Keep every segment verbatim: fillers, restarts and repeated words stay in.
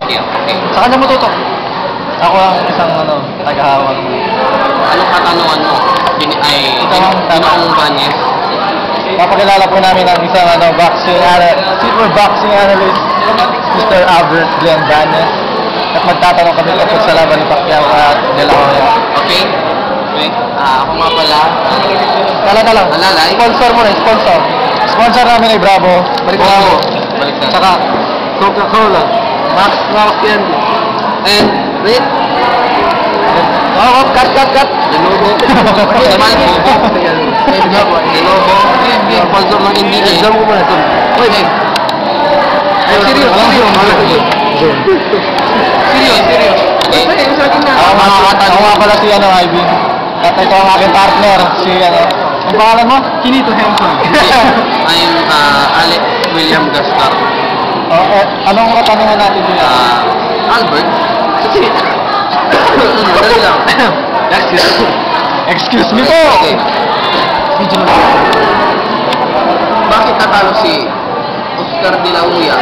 Okay, okay. Sa kanya mo tutok. Ako ang isang ano, tagahawak mo. Anong katanungan mo? Kini ay Ito ang Ginoong Banyes. Papakilala po namin ang isang ano, boxing analyst, super boxing analyst, Mister Albert Glenn Banyes. At magtatanong kami tungkol sa laban ni Pacquiao at De La Hoya. Okay? Okay. Ah, ako nga pala. Kala ka lang. Alalay. Sponsor mo na, sponsor. Sponsor namin ay Bravo. Balik na Bravo. ako. Balik na. Tsaka Coca-Cola. Max Max Candy. And, wait. Oh, oh, cut, cut, cut. Lenovo. Jamal Bobo. Lenovo. Lenovo. Sponsor ng N B A. Exam ko muna. Uy, hey. Ay, serious, serious. Serious, serious. Okay. Ako nga, ako nga pala si ano, Ivy. At ito ang aking partner, si ano. Ang pangalan mo? Kinito Henson. I'm uh, Alec William Gascar. Oh, eh, anong katanungan natin dito? Uh, Albert. Kasi, madali lang. Excuse me. Excuse me po. Okay. Video na. Bakit natalo si Oscar De La Hoya?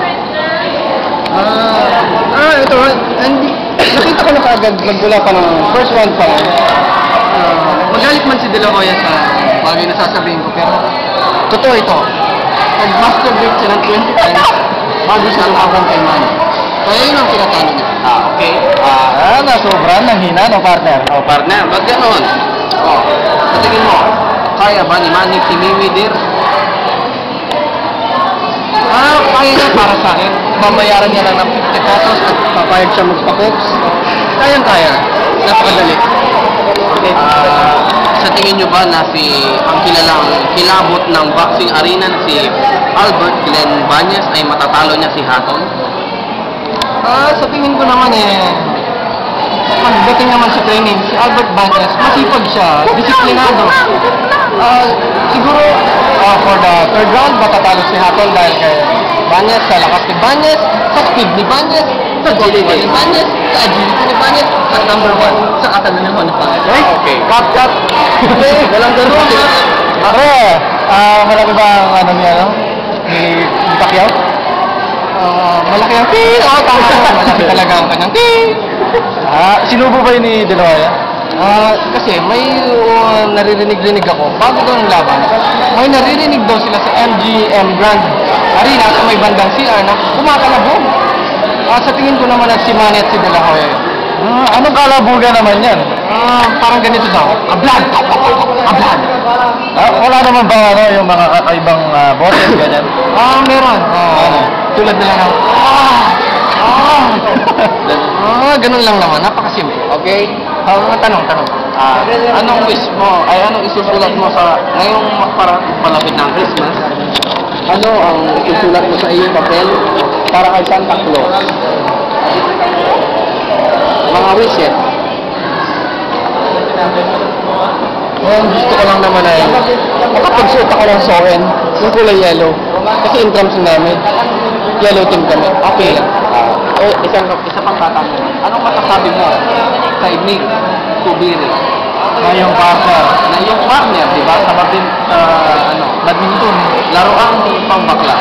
Ah, ah, ito, hindi. Nakita ko na kaagad, nagmula pa ng first round pa lang. Uh, magalit man si De La Hoya sa bagay na sasabihin ko, pero totoo ito. Nag-masturbate siya ng twenty times bago siya lumaban kay Manny. Kaya yun ang tinatalo niya. Ah, okay. Ah, ah nasobran, nanghina, no partner? Oh, partner, ba't gano'n? Oh, sa tingin mo, kaya ba ni Manny Timiwidir? Ah, kaya niya para sa akin. Mamayaran niya lang ng fifty pesos at papayag siya magpa-cooks. Kayang-kaya. Napakadali. Okay. Ah, sa tingin nyo ba na si ang kilalang kilabot ng boxing arena na si Albert Glenn Banyes ay matatalo niya si Hatton? Ah, sa tingin ko naman eh, pagdating naman sa training, si Albert Banyes, masipag siya, disiplinado. Ah, siguro, ah, for the third round, matatalo si Hatton dahil kay Banyes, sa lakas ni Banyes, sa speed ni Banyes, sa delivery ni Banyes, sa agility ni Banyes, at number one, sa katalinuhan ni Banyes. Okay. Cut, cut! Okay, walang ganun. Pare, ah, malaki ba ang ano niya, no? Ni, ni Pacquiao? Ah, malaki ang tiin! Oo, tama mo. Malaki talaga ang kanyang tiin! Ah, sinubo ba yun ni De La Hoya? Ah, kasi may uh, naririnig-rinig ako bago daw ng laban. May naririnig daw sila sa M G M Grand Arena sa may bandang C R na kumakalabog. Ah, sa tingin ko naman at si Manny at si De La Hoya. Ah, anong kalabugan naman yan? Ah, parang ganito daw. Ablad! Ablad! Ah, wala naman ba ano, yung mga kakaibang uh, boses, ganyan? Ah, meron. Ah, ano? Tulad nila ng ah! Ah! Ah, ganun lang naman. Napakasimple. Okay? Ah, mga tanong, tanong. Ah, anong wish mo, ay anong isusulat mo sa ngayong para palapit ng Christmas? Ano ang isusulat mo sa iyong papel para kay Santa Claus? Mga wishes. Well, gusto ko lang naman ay makapagsuot ako ng soen, yung kulay yellow. Kasi in terms namin, yellow team kami. Okay lang. Uh, o isang isa pang tatanungan. Anong masasabi mo kay Nick Tubiri? Na yung partner. Na yung partner, di ba? Sa badin, uh, ano, badminton, laruan pangbakla.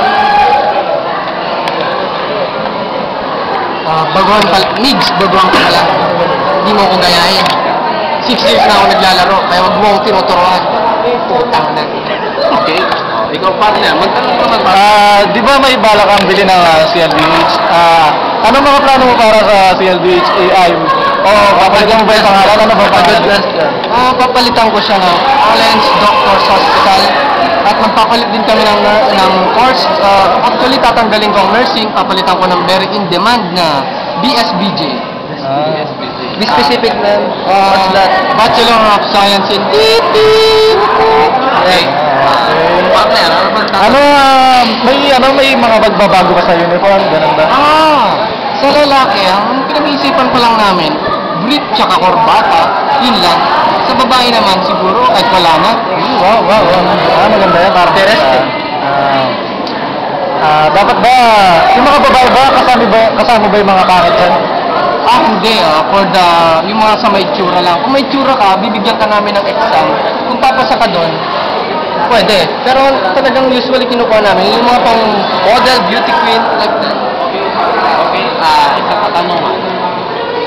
Uh, baguhan pala, Migs, baguhan ka pala. Hindi mo ko gayahin. Six years na ako naglalaro, kaya wag mo akong tinuturuan. Putang na. Okay? Oh, ikaw partner, magtanong ka mag- Ah, di ba may balak kang bili ng uh, C L B H? Ah, ano mga plano mo para sa C L B H A I? Oh, papalitan mo ba yung pangalan? Ano ba pangalan? Ah, papalitan ko siya ng Alliance Doctors Hospital. At magpapalit din kami ng, ng course. Uh, actually, tatanggalin ko ang nursing, papalitan ko ng very in-demand na B S B J. Ah, B S B J. Be specific, man. Uh, What's that? Bachelor of Science in Eating. Okay. Uh, partner, ano ba tatanong? Ano, uh, may, ano, may mga bagbabago ba sa uniform? Ganun ba? Ah, sa lalaki, ang pinag-iisipan ko lang namin, brief tsaka korbata, yun lang. Sa babae naman, siguro, kahit wala na. Wow, wow, wow. Ah, maganda yan. Para interesting. Ah, ah, dapat ba, yung mga babae ba, kasama ba, kasama ba yung mga pangit dyan? Ah, hindi ah. For the, yung mga sa may tsura lang. Kung may tsura ka, bibigyan ka namin ng exam. Kung papasa ka doon, pwede. Pero talagang usually kinukuha namin, yung mga pang model, beauty queen, like that. Okay. Ah,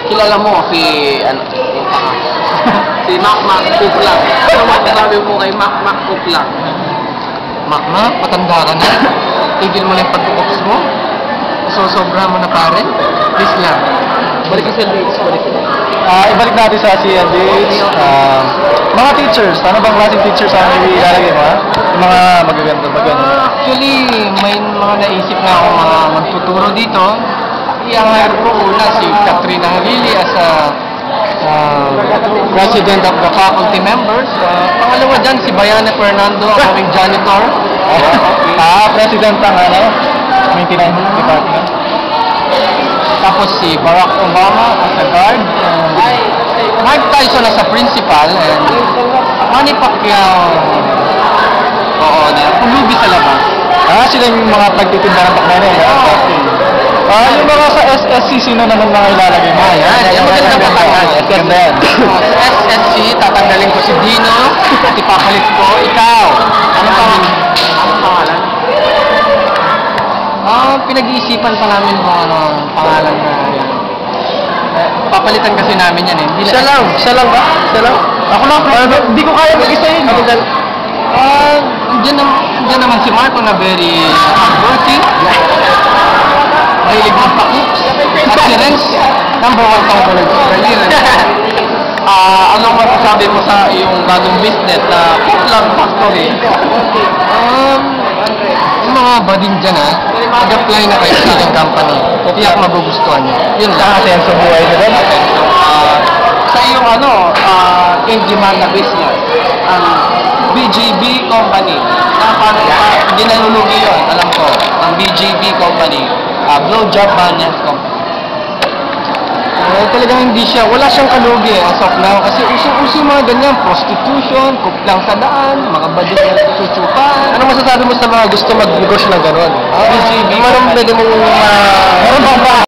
kilala mo si, ano, yung paka, si Mac Mac Kuplang. Ano masasabi mo kay Mac Mac Kuplang? Makma, matanda ka na. Tigil mo lang yung pagkukups mo. Sosobra mo na pare. Please lang. Balik ka sa dates, balik ka. Ah, ibalik natin sa C N Dates. Ah, mga teachers, ano bang klaseng teachers ang ilalagay mo, ha? Yung mga magaganda ba ganun? Ah, Actually, may mga naisip na ako mga magtuturo dito. I-hire ko una si Katrina Halili as a ah, president of the faculty members. Ah, pangalawa dyan, si Bayana Fernando, ang aming janitor. Ah, president ng ano, maintenance department. Tapos si Barack Obama as a guard. And Mike Tyson as a principal. And Manny Pacquiao, oo, na pulubi sa labas. Ah, sila yung mga pagtitinda ng pakmere. Ah, yung mga sa S S C, sino naman mga ilalagay mo? Ayan, yung magandang patangan. Ganda yan. Sa S S C, tatanggalin ko si Dino at ipapalit ko ikaw. Ano pa? Ano pangalan? Ah, pinag-iisipan pa namin kung ano ang pangalan na yan. Eh, papalitan kasi namin yan eh. Hindi Siya lang, siya lang ba? Siya lang? Ako lang, hindi ko kaya mag-isa yun. Ah, dyan, nam- dyan naman si Marco na very hardworking. Mahilig magpa-cooks. At si Renz, number one component. Ah, anong masasabi mo sa iyong bagong business na Kuplang Factory? Um, yung mga bading dyan ha, mag-apply na kayo sa aking company. Tiyak magugustuhan nyo. Yun lang. Sa senso buhay nyo din? Ah, sa iyong ano, ah, in-demand na business, ang B G B Company, na paano uh, hindi nalulugi yun, alam ko, ang B G B Company, uh, Blowjob Banyas Company. Eh, talagang hindi siya, wala siyang kalugi as of now. Kasi uso-uso yung mga ganyan, prostitution, kuplang sa daan, mga bading na susukan. Ano masasabi mo sa mga gusto mag-negosyo ng gano'n? B G B, Anong pwede mong, uh, meron bang